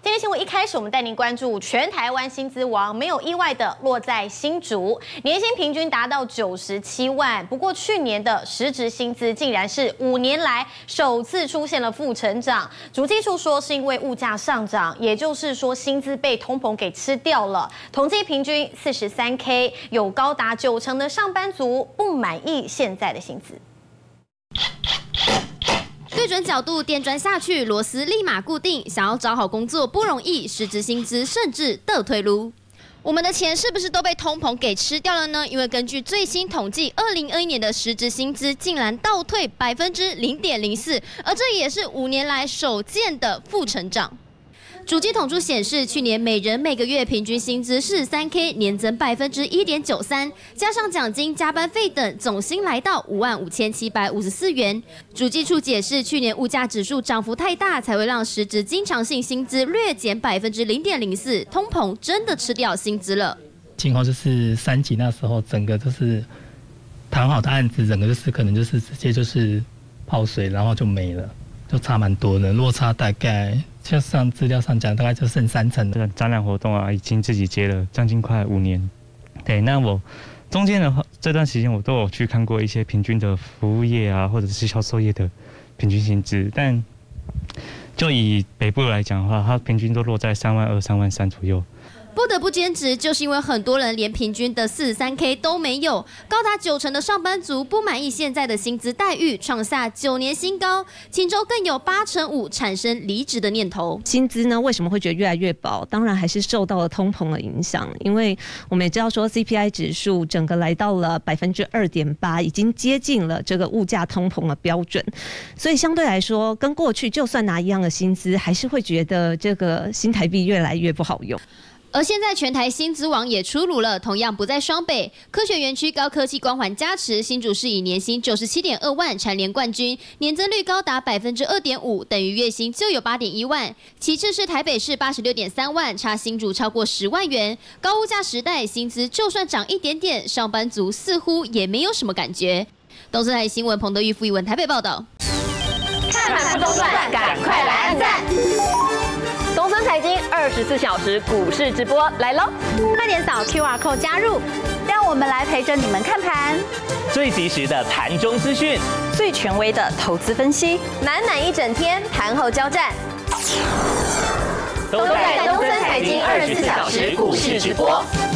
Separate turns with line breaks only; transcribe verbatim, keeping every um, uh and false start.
今天新闻一开始，我们带您关注全台湾薪资王，没有意外的落在新竹，年薪平均达到九十七万。不过去年的实质薪资竟然是五年来首次出现了负成长。主计处说是因为物价上涨，也就是说薪资被通膨给吃掉了。统计平均四十三 K， 有高达九成的上班族不满意现在的薪资。
对准角度电钻下去，螺丝立马固定。想要找好工作不容易，实质薪资甚至倒退路。我们的钱是不是都被通膨给吃掉了呢？因为根据最新统计，二零二一年的实质薪资竟然倒退百分之零点零四，而这也是五年来首见的负成长。 主计统计显示，去年每人每个月平均薪资四十三 K， 年增百分之一点九三，加上奖金、加班费等，总薪来到五万五千七百五十四元。主计处解释，去年物价指数涨幅太大，才会让实质经常性薪资略减百分之零点零四，通膨真的吃掉薪资了。
情况就是三级那时候，整个就是谈好的案子，整个就是可能就是直接就是泡水，然后就没了。 就差蛮多的，落差大概像上资料上讲，大概就剩三成。
这个展览活动啊，已经自己接了将近快五年。对，那我中间的话，这段时间我都有去看过一些平均的服务业啊，或者是销售业的平均薪资，但就以北部来讲的话，它平均都落在三万二、三万三左右。
不得不兼职，就是因为很多人连平均的四十三 K 都没有，高达九成的上班族不满意现在的薪资待遇，创下九年新高。秦州更有八成五产生离职的念头。
薪资呢，为什么会觉得越来越薄？当然还是受到了通膨的影响，因为我们也知道说 C P I 指数整个来到了百分之二点八，已经接近了这个物价通膨的标准，所以相对来说，跟过去就算拿一样的薪资，还是会觉得这个新台币越来越不好用。
而现在全台薪资网也出炉了，同样不在双北，科学园区高科技光环加持，新竹市以年薪九十七点二万蝉联冠军，年增率高达百分之二点五，等于月薪就有八点一万。其次是台北市八十六点三万，差新竹超过十万元。高物价时代，薪资就算涨一点点，上班族似乎也没有什么感觉。东森台新闻彭德玉、傅一文台北报道。
看盘不中断，赶快来按赞。 东森财经二十四小时股市直播来喽！
快点扫 Q R code 加入，让我们来陪着你们看盘，
最及时的盘中资讯，
最权威的投资分析，
满满一整天盘后交战，
都在东森财经二十四小时股市直播。